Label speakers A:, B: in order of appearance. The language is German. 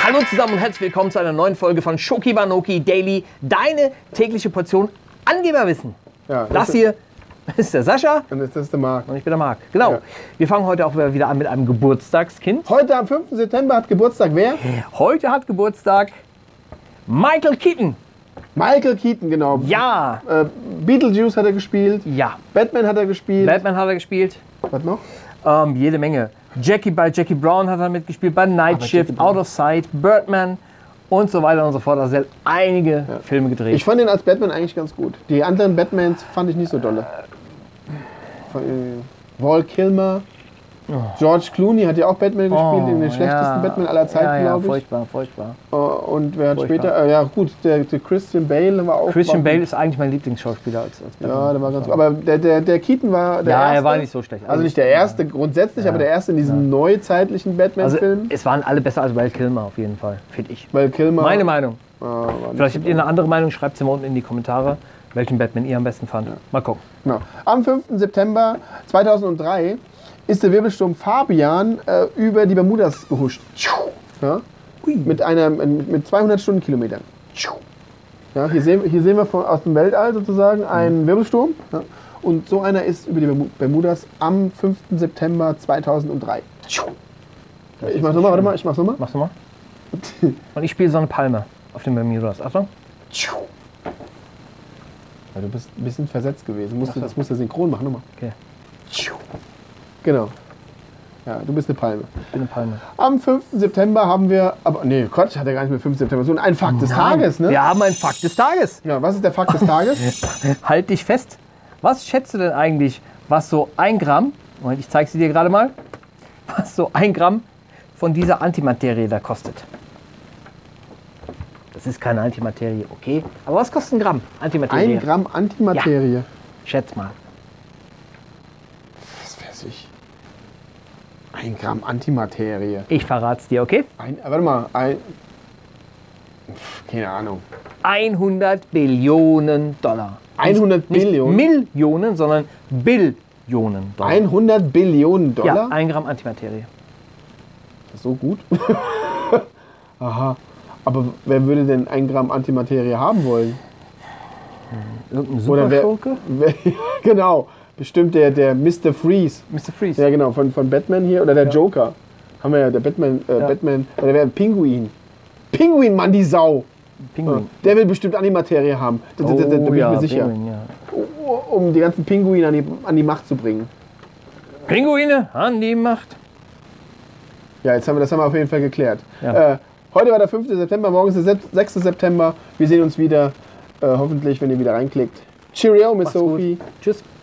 A: Hallo zusammen und herzlich willkommen zu einer neuen Folge von Schokibanoki Daily, deine tägliche Portion Angeberwissen.
B: Ja,
A: das hier ist der Sascha.
B: Und das ist der Marc.
A: Und ich bin der Marc. Genau. Ja. Wir fangen heute auch wieder an mit einem Geburtstagskind.
B: Heute am 5. September hat Geburtstag wer?
A: Heute hat Geburtstag Michael Keaton.
B: Michael Keaton, genau.
A: Ja.
B: Beetlejuice hat er gespielt.
A: Ja.
B: Batman hat er gespielt.
A: Batman hat er gespielt.
B: Was noch?
A: Jede Menge. Bei Jackie Brown hat er mitgespielt, bei Night Shift, Out of Sight, Birdman und so weiter und so fort. Also er hat einige Filme gedreht.
B: Ich fand ihn als Batman eigentlich ganz gut. Die anderen Batmans fand ich nicht so dolle. Val Kilmer, George Clooney hat ja auch Batman gespielt, in den schlechtesten Batman aller Zeiten, glaube ich.
A: Furchtbar, furchtbar.
B: Und wer hat später, ja gut, der Christian Bale war auch...
A: Christian Bale ist eigentlich mein Lieblingsschauspieler als Batman.
B: Ja, der war ganz gut. Aber der Keaton war der erste.
A: Ja, er war nicht so schlecht.
B: Also nicht der erste grundsätzlich, aber der erste in diesen neuzeitlichen Batman-Filmen.
A: Also es waren alle besser als Val Kilmer auf jeden Fall, finde ich.
B: Val Kilmer...
A: Meine Meinung. Vielleicht habt ihr eine andere Meinung, schreibt sie mal unten in die Kommentare, welchen Batman ihr am besten fandet. Ja. Mal gucken.
B: Genau. Am 5. September 2003 ist der Wirbelsturm Fabian über die Bermudas gehuscht. Ja? Mit 200 Stundenkilometern. Ja, hier sehen wir aus dem Weltall sozusagen einen Wirbelsturm. Ja? Und so einer ist über die Bermudas am 5. September 2003. Ich mach's nochmal, warte mal, ich mach's nochmal.
A: Mach's nochmal. Und ich spiele so eine Palme auf den Bermudas. Achtung.
B: Ja, du bist ein bisschen versetzt gewesen. Das musst du synchron machen. Nochmal.
A: Okay.
B: Genau. Ja, du bist eine Palme.
A: Ich bin eine Palme.
B: Am 5. September haben wir, aber nee, Gott, hat er gar nicht mehr 5. September, so ein Fakt des Tages, ne?
A: Wir haben einen Fakt des Tages.
B: Ja, was ist der Fakt des Tages?
A: Halt dich fest. Was schätzt du denn eigentlich, was so 1 Gramm, Moment, ich zeige sie dir gerade mal, was so 1 Gramm von dieser Antimaterie da kostet? Das ist keine Antimaterie, okay? Aber was kostet 1 Gramm Antimaterie?
B: 1 Gramm Antimaterie?
A: Ja. Schätz mal.
B: Was weiß ich? 1 Gramm Antimaterie.
A: Ich verrat's dir, okay?
B: Warte mal, keine Ahnung.
A: 100 Billionen Dollar.
B: 100 Billionen?
A: Nicht Millionen, sondern Billionen Dollar.
B: 100 Billionen Dollar?
A: Ja, 1 Gramm Antimaterie.
B: Das ist so gut? Aha. Aber wer würde denn 1 Gramm Antimaterie haben wollen?
A: Irgendein Superschurke?
B: Genau. Bestimmt der Mr. Freeze.
A: Mr. Freeze.
B: Ja, genau, von Batman hier. Oder der Joker. Haben wir ja, der Batman. Batman. Oder der Pinguin. Pinguin, Mann, die Sau.
A: Pinguin.
B: Der will bestimmt Antimaterie haben. Da bin ich mir sicher.
A: Pinguin, ja.
B: Um die ganzen Pinguine an die Macht zu bringen.
A: Pinguine an die Macht.
B: Ja, das haben wir auf jeden Fall geklärt.
A: Ja.
B: Heute war der 5. September, morgen ist der 6. September. Wir sehen uns wieder, hoffentlich, wenn ihr wieder reinklickt. Cheerio, Miss Sophie.
A: Tschüss.